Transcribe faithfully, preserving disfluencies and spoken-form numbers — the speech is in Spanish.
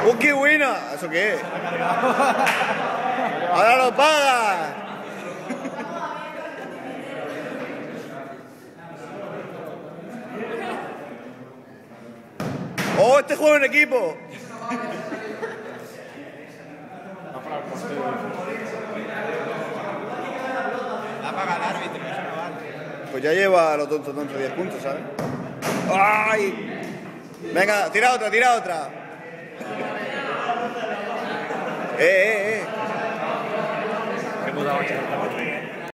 ¡Un kiwina! ¿Eso qué es? ¡Ahora lo pagas! ¡Oh, este juego en equipo! La paga el árbitro, eso no vale. Pues ya lleva a lo tonto tonto diez puntos, ¿sabes? ¡Ay! Venga, tira otra, tira otra. ¡Eh, eh, eh! He mudado ocho.